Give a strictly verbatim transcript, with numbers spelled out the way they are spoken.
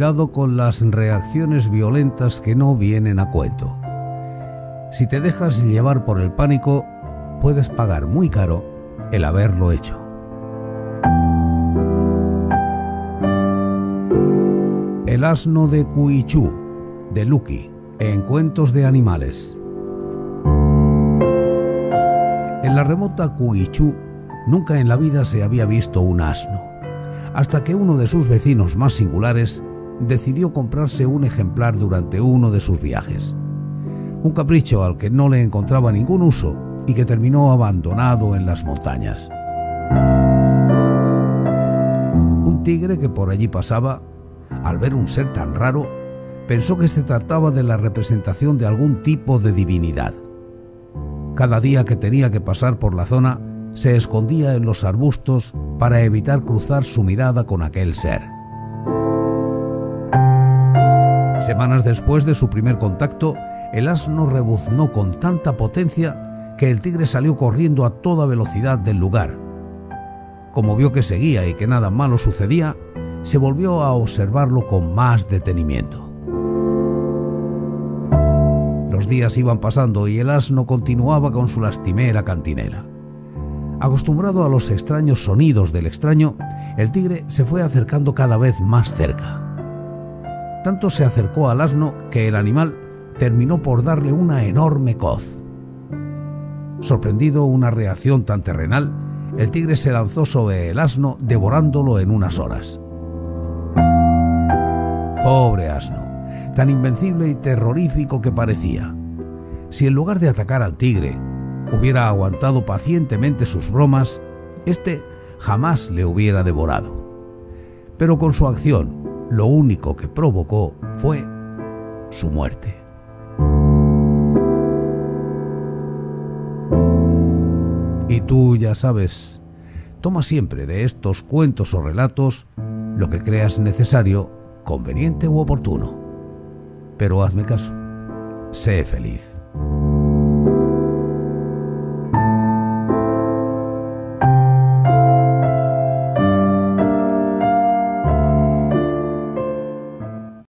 cuidado con las reacciones violentas que no vienen a cuento. Si te dejas llevar por el pánico, puedes pagar muy caro el haberlo hecho. El asno de Cuichú, de Lucky, en Cuentos de Animales. En la remota Cuichú, nunca en la vida se había visto un asno, hasta que uno de sus vecinos más singulares decidió comprarse un ejemplar durante uno de sus viajes. Un capricho al que no le encontraba ningún uso y que terminó abandonado en las montañas. Un tigre que por allí pasaba, al ver un ser tan raro, pensó que se trataba de la representación de algún tipo de divinidad. Cada día que tenía que pasar por la zona, se escondía en los arbustos para evitar cruzar su mirada con aquel ser. Semanas después de su primer contacto, el asno rebuznó con tanta potencia que el tigre salió corriendo a toda velocidad del lugar. Como vio que seguía y que nada malo sucedía, se volvió a observarlo con más detenimiento. Los días iban pasando y el asno continuaba con su lastimera cantinela. Acostumbrado a los extraños sonidos del extraño, el tigre se fue acercando cada vez más cerca. Tanto se acercó al asno que el animal terminó por darle una enorme coz. Sorprendido una reacción tan terrenal, el tigre se lanzó sobre el asno, devorándolo en unas horas. Pobre asno, tan invencible y terrorífico que parecía. Si en lugar de atacar al tigre, hubiera aguantado pacientemente sus bromas, éste jamás le hubiera devorado. Pero con su acción, lo único que provocó fue su muerte. Y tú ya sabes, toma siempre de estos cuentos o relatos lo que creas necesario, conveniente u oportuno. Pero hazme caso, sé feliz.